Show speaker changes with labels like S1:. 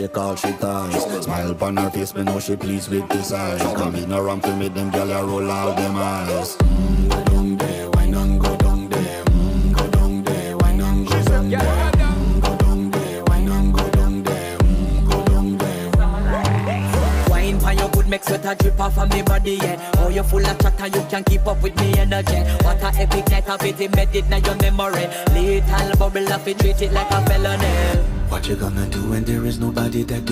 S1: She call she ties. Smile upon her face, me know she pleased with this eyes. Come in around to make them gyal a roll out them eyes. Go down there, wine and go down there. Go down there, wine and go down there. Go down there, wine and go down there. Go down there.
S2: Wine for your good make sweat a drip off of me body, yeah. Oh, you full of chatter, you can keep up with me energy. What a epic night of it, embedded in your memory. Little bubble of it, treat it like a felony.
S1: What you gonna do when there is nobody that do?